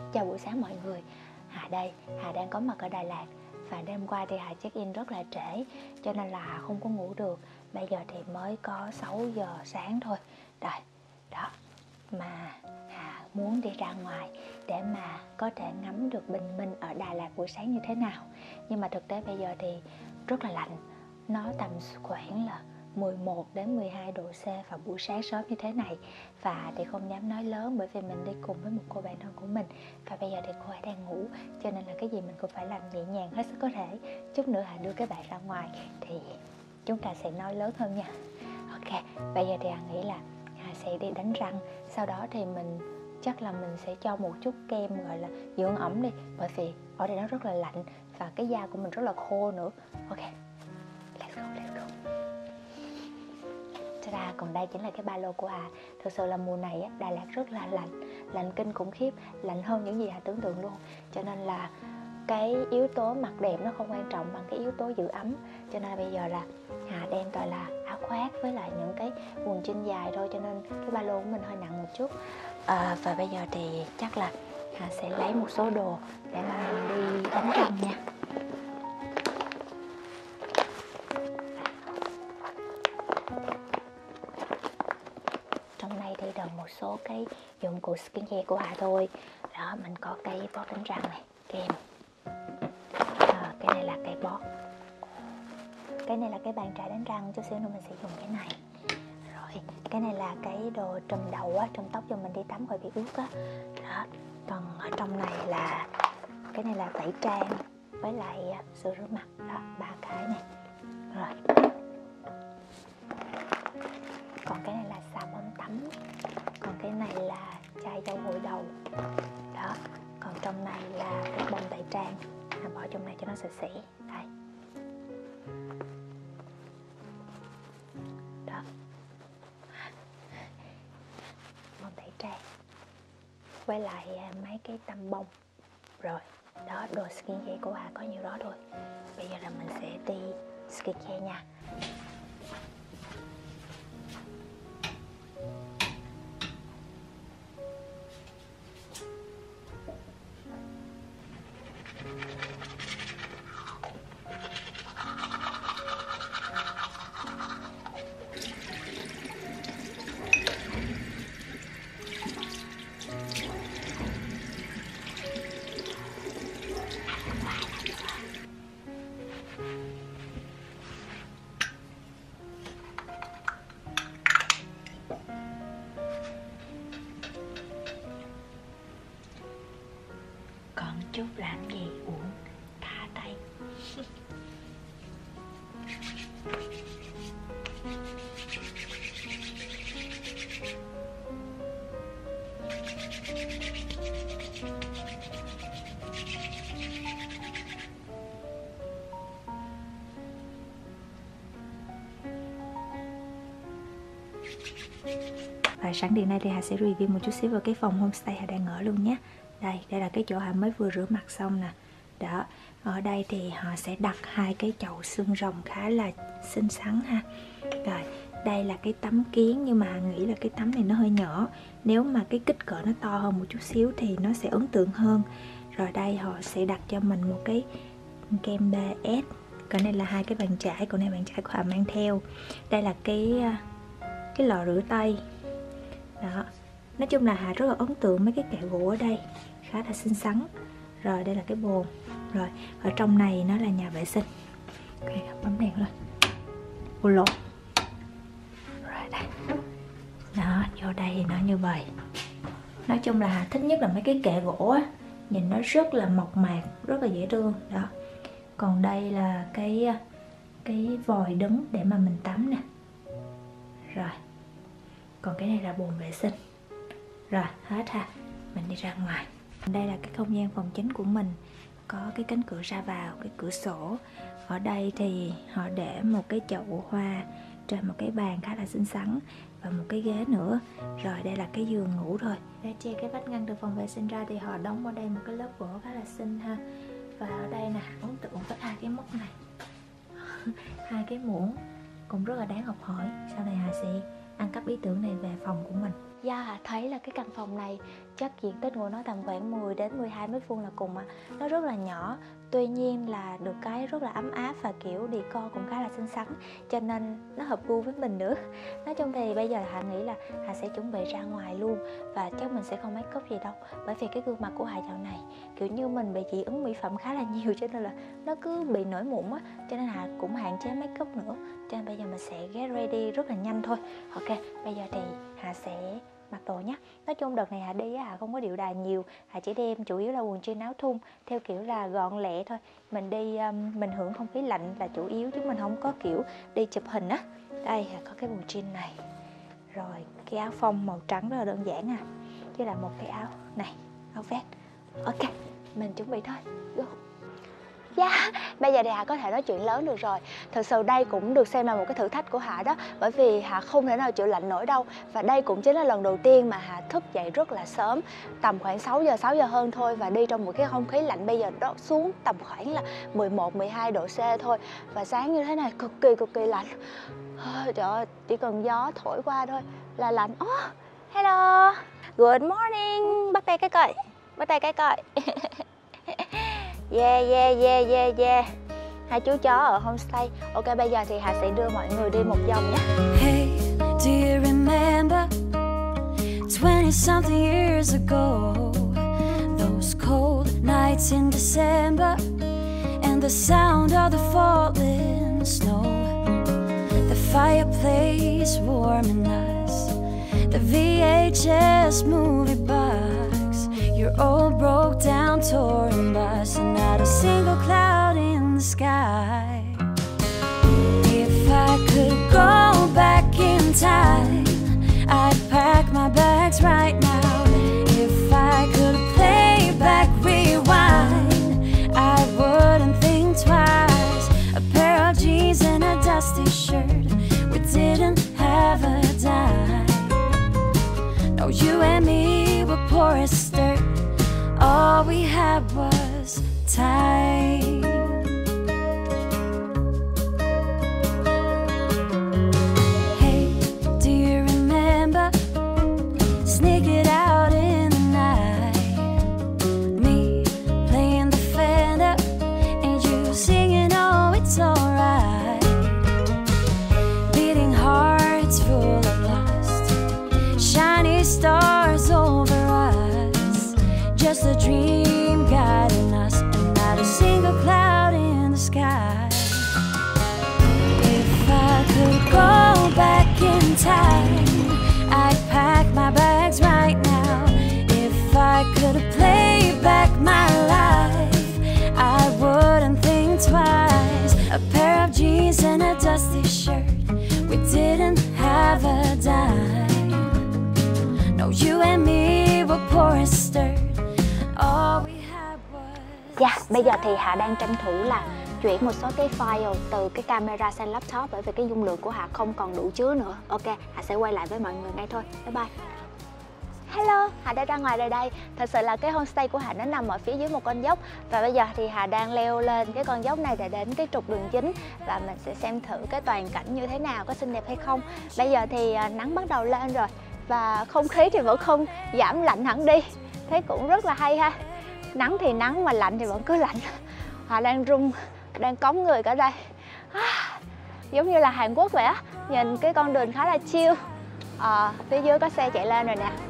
Chào buổi sáng mọi người. Hà đây, Hà đang có mặt ở Đà Lạt. Và đêm qua thì Hà check in rất là trễ, cho nên là Hà không có ngủ được. Bây giờ thì mới có 6 giờ sáng thôi. Rồi, đó. Mà Hà muốn đi ra ngoài để mà có thể ngắm được bình minh ở Đà Lạt buổi sáng như thế nào. Nhưng mà thực tế bây giờ thì rất là lạnh. Nó tầm khoảng là 11 đến 12 độ C vào buổi sáng sớm như thế này. Và thì không dám nói lớn bởi vì mình đi cùng với một cô bạn thân của mình. Và bây giờ thì cô ấy đang ngủ, cho nên là cái gì mình cũng phải làm nhẹ nhàng hết sức có thể. Chút nữa Hà đưa các bạn ra ngoài thì chúng ta sẽ nói lớn hơn nha. Ok, bây giờ thì Hà nghĩ là Hà sẽ đi đánh răng. Sau đó thì chắc là mình sẽ cho một chút kem gọi là dưỡng ẩm đi. Bởi vì ở đây nó rất là lạnh và cái da của mình rất là khô nữa. Ok, let's go. Còn đây chính là cái ba lô của Hà. Thực sự là mùa này á, Đà Lạt rất là lạnh kinh khủng khiếp, lạnh hơn những gì Hà tưởng tượng luôn. Cho nên là cái yếu tố mặc đẹp nó không quan trọng bằng cái yếu tố giữ ấm. Cho nên bây giờ là Hà đem toàn là áo khoác với lại những cái quần jean dài thôi, cho nên cái ba lô của mình hơi nặng một chút. Và bây giờ thì chắc là Hà sẽ lấy một số đồ để mà mình đi đánh răng nha. Trong này thì đựng một số cái dụng cụ skincare của Hà thôi. Đó, mình có cái bóp đánh răng này, kem. Cái này là cái bóp. Cái này là cái bàn chải đánh răng, chút xíu nữa mình sẽ dùng cái này. Rồi, cái này là cái đồ trùm đầu á, trùm tóc cho mình đi tắm khỏi bị ướt á. Đó, còn ở trong này là cái này là tẩy trang với lại sữa rửa mặt. Đó, 3 cái này. Rồi. Còn cái này là xà bông tắm. Còn cái này là chai dầu gội đầu. Đó. Còn trong này là cái bông tẩy trang. Mình bỏ trong này cho nó sạch sẽ. Đây. Đó. Bông tẩy trang. Với lại mấy cái tăm bông. Rồi. Đó, đồ skincare của Hà có nhiêu đó thôi. Bây giờ là mình sẽ đi skincare nha. Chút làm gì uống thả tay. Và sẵn điện này thì Hà sẽ review một chút xíu vào cái phòng homestay Hà đang ở luôn nhé. Đây là cái chỗ Hà mới vừa rửa mặt xong nè. Đó, ở đây thì họ sẽ đặt 2 cái chậu xương rồng khá là xinh xắn ha. Rồi, đây là cái tấm kiến, nhưng mà Hà nghĩ là cái tấm này nó hơi nhỏ. Nếu mà cái kích cỡ nó to hơn một chút xíu thì nó sẽ ấn tượng hơn. Rồi đây họ sẽ đặt cho mình một cái kem BS. Còn này là 2 cái bàn chải, còn này bàn chải của Hà mang theo. Đây là cái lọ rửa tay. Đó. Nói chung là Hà rất là ấn tượng mấy cái kệ gỗ ở đây, khá là xinh xắn. Rồi đây là cái bồn. Rồi ở trong này nó là nhà vệ sinh. Ok, bấm đèn lên. Ô lột. Rồi đây. Đó, vô đây thì nó như vậy. Nói chung là Hà thích nhất là mấy cái kệ gỗ á, nhìn nó rất là mộc mạc, rất là dễ thương. Đó. Còn đây là cái vòi đứng để mà mình tắm nè. Rồi. Còn cái này là bồn vệ sinh. Rồi, hết ha. Mình đi ra ngoài. Đây là cái không gian phòng chính của mình. Có cái cánh cửa ra vào, cái cửa sổ. Ở đây thì họ để một cái chậu hoa trên một cái bàn khá là xinh xắn và một cái ghế nữa. Rồi đây là cái giường ngủ thôi. Để che cái vách ngăn từ phòng vệ sinh ra thì họ đóng ở đây một cái lớp gỗ khá là xinh ha. Và ở đây nè, ấn tượng với 2 cái móc này. 2 cái muỗng cũng rất là đáng học hỏi. Sau này Hà sẽ ăn cắp ý tưởng này về phòng của mình. Do Hà thấy là cái căn phòng này chất diện tích của nó tầm khoảng 10 đến 12 mét vuông là cùng nó rất là nhỏ. Tuy nhiên là được cái rất là ấm áp và kiểu decor cũng khá là xinh xắn, cho nên nó hợp gu với mình nữa. Nói chung thì bây giờ Hà nghĩ là Hà sẽ chuẩn bị ra ngoài luôn, và chắc mình sẽ không make up gì đâu, bởi vì cái gương mặt của Hà dạo này kiểu như mình bị dị ứng mỹ phẩm khá là nhiều, cho nên là nó cứ bị nổi mụn á, cho nên Hà cũng hạn chế make up nữa. Cho nên bây giờ mình sẽ get ready rất là nhanh thôi. Ok, bây giờ thì Hà sẽ mặc đồ nhé. Nói chung đợt này Hà đi Hà không có điệu đà nhiều, Hà chỉ đem chủ yếu là quần jean áo thun theo kiểu là gọn lẹ thôi. Mình đi mình hưởng không khí lạnh là chủ yếu, chứ mình không có kiểu đi chụp hình á. Đây Hà có cái quần jean này, rồi cái áo phông màu trắng rất là đơn giản chứ là một cái áo này, áo vest. Ok, mình chuẩn bị thôi, go. Yeah, bây giờ thì Hà có thể nói chuyện lớn được rồi. Thực sự đây cũng được xem là một cái thử thách của Hà đó, bởi vì Hà không thể nào chịu lạnh nổi đâu. Và đây cũng chính là lần đầu tiên mà Hà thức dậy rất là sớm, tầm khoảng 6 giờ hơn thôi, và đi trong một cái không khí lạnh bây giờ đó xuống tầm khoảng là 11-12 độ C thôi. Và sáng như thế này cực kỳ lạnh. Trời ơi, chỉ cần gió thổi qua thôi là lạnh. Hello, good morning. Bắt tay cái coi, bắt tay cái coi. Yeah. Hai chú chó ở homestay. Ok, bây giờ thì Hà sẽ đưa mọi người đi một vòng nhé. Hey, do you remember 20-something years ago? Those cold nights in December, and the sound of the falling snow, the fireplace warming us, the VHS movie box, your old broke down touring bus, and not a single cloud in the sky. If I could go back in time, I'd pack my bags right now. If I could play back, rewind, I wouldn't think twice. A pair of jeans and a dusty shirt, we didn't have a dime. No, you and me were poor as dirt, all we had was time. Hey, do you remember sneaking it out in the night? Me playing the Fender and you singing, oh, it's alright. Beating hearts full of lust, shiny stars over us, just a dream guiding us, and not a single cloud in the sky. If I could go back in time, I'd pack my bags right now. If I could play back my life, I wouldn't think twice. A pair of jeans and a dusty shirt, we didn't have a dime. No, you and me were poor as dirt. Bây giờ thì Hà đang tranh thủ là chuyển một số cái file từ cái camera sang laptop, bởi vì cái dung lượng của Hà không còn đủ chứa nữa. Ok, Hà sẽ quay lại với mọi người ngay thôi. Bye bye. Hello, Hà đã ra ngoài rồi đây. Thật sự là cái homestay của Hà nó nằm ở phía dưới một con dốc, và bây giờ thì Hà đang leo lên cái con dốc này để đến cái trục đường chính, và mình sẽ xem thử cái toàn cảnh như thế nào, có xinh đẹp hay không. Bây giờ thì nắng bắt đầu lên rồi, và không khí thì vẫn không giảm lạnh hẳn đi. Thế cũng rất là hay ha. Nắng thì nắng mà lạnh thì vẫn cứ lạnh. Hà đang run, đang cống người cả đây. Giống như là Hàn Quốc vậy á. Nhìn cái con đường khá là chill. Phía dưới có xe chạy lên rồi nè.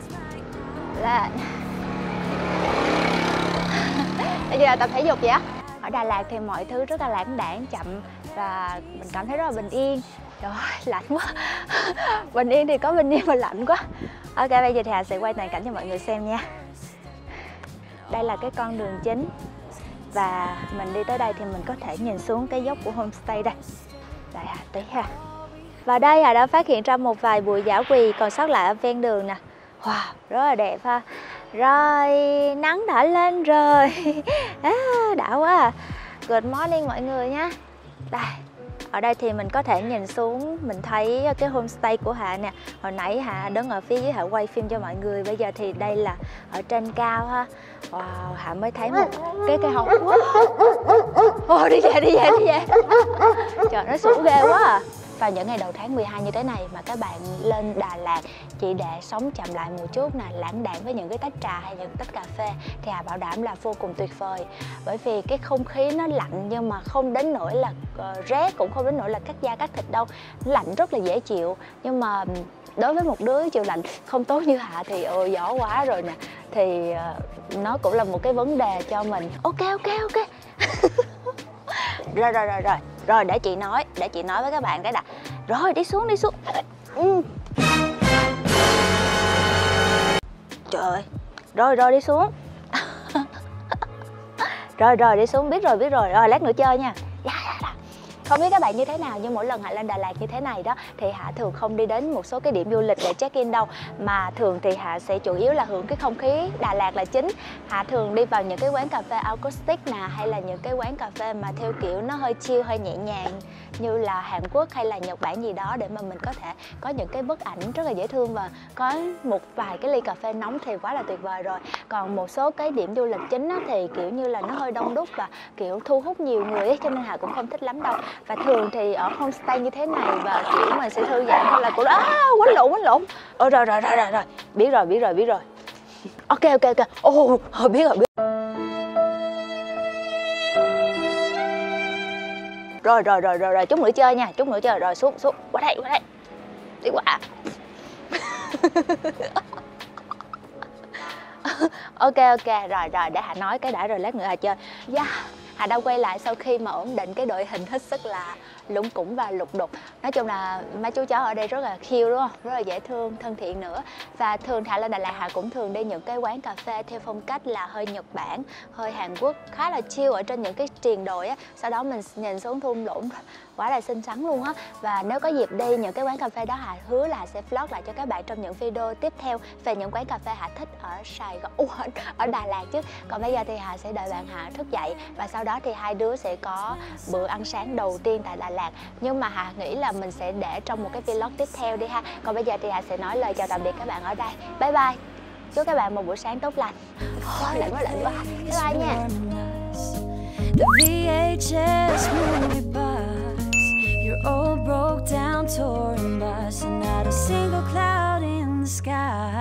Bây giờ là tập thể dục vậy á. Ở Đà Lạt thì mọi thứ rất là lãng đãng, chậm, và mình cảm thấy rất là bình yên. Trời ơi, lạnh quá. Bình yên thì có bình yên mà lạnh quá. Ok, bây giờ thì Hà sẽ quay toàn cảnh cho mọi người xem nha. Đây là cái con đường chính, và mình đi tới đây thì mình có thể nhìn xuống cái dốc của homestay đây. Đây tí ha. Và đây Hà đã phát hiện ra một vài bụi dã quỳ còn sót lại ở ven đường nè. Wow, rất là đẹp ha. Rồi, nắng đã lên rồi. Đã quá. Good morning mọi người nha. Đây, ở đây thì mình có thể nhìn xuống, mình thấy cái homestay của Hà nè. Hồi nãy Hà đứng ở phía dưới Hà quay phim cho mọi người. Bây giờ thì đây là ở trên cao ha. Wow, Hà mới thấy một cái cây hồng. Đi về. Trời, nó sủa ghê quá à. vào những ngày đầu tháng 12 như thế này mà các bạn lên Đà Lạt chỉ để sống chậm lại một chút nè, lãng đãng với những cái tách trà hay những tách cà phê, thì Hà bảo đảm là vô cùng tuyệt vời. Bởi vì cái không khí nó lạnh nhưng mà không đến nỗi là rét, cũng không đến nỗi là cắt da cắt thịt đâu. Nó lạnh rất là dễ chịu. Nhưng mà đối với một đứa chịu lạnh không tốt như Hạ thì gió quá rồi nè, thì nó cũng là một cái vấn đề cho mình. Ok. Rồi để chị nói với các bạn cái đã. Rồi đi xuống. Trời ơi. Rồi đi xuống. Rồi đi xuống, biết rồi. Rồi lát nữa chơi nha. Không biết các bạn như thế nào, nhưng mỗi lần Hạ lên Đà Lạt như thế này đó thì Hạ thường không đi đến một số cái điểm du lịch để check in đâu, mà thường thì Hạ sẽ chủ yếu là hưởng cái không khí Đà Lạt là chính. Hạ thường đi vào những cái quán cà phê acoustic nè, hay là những cái quán cà phê mà theo kiểu nó hơi chill, hơi nhẹ nhàng như là Hàn Quốc hay là Nhật Bản gì đó, để mà mình có thể có những cái bức ảnh rất là dễ thương và có một vài cái ly cà phê nóng thì quá là tuyệt vời rồi. Còn một số cái điểm du lịch chính á, thì kiểu như là nó hơi đông đúc và kiểu thu hút nhiều người ấy, cho nên Hạ cũng không thích lắm đâu. Và thường thì ở homestay như thế này và kiểu mình sẽ thư giãn hơn là của đó. Quánh lộn. Rồi. Biết rồi. Ok. Biết rồi. Rồi, chút nữa chơi nha, rồi xuống. Qua đây. Đi qua. Ok, rồi, để Hạ nói cái đã rồi lát nữa Hạ chơi. Hà đã quay lại sau khi mà ổn định cái đội hình hết sức là lủng củng và lục đục. Nói chung là mấy chú chó ở đây rất là cute đúng không? Rất là dễ thương, thân thiện nữa. Và thường Hạ lên Đà Lạt Hạ cũng thường đi những cái quán cà phê theo phong cách là hơi Nhật Bản, hơi Hàn Quốc, khá là chill ở trên những cái triền đồi á. Sau đó mình nhìn xuống thung lũng quá là xinh xắn luôn á. Và nếu có dịp đi những cái quán cà phê đó, Hạ hứa là sẽ vlog lại cho các bạn trong những video tiếp theo về những quán cà phê Hạ thích ở Sài Gòn, ở Đà Lạt chứ. Còn bây giờ thì Hạ sẽ đợi bạn Hạ thức dậy và sau đó thì hai đứa sẽ có bữa ăn sáng đầu tiên tại Đà Lạt. Nhưng mà Hạ nghĩ là mình sẽ để trong một cái vlog tiếp theo đi ha. Còn bây giờ thì Hạ sẽ nói lời chào tạm biệt các bạn ở đây. Bye bye. Chúc các bạn một buổi sáng tốt lành. Lạnh quá. Bye bye nha. The VHS movie bus, your old broke down touring bus, and not a single cloud in the sky.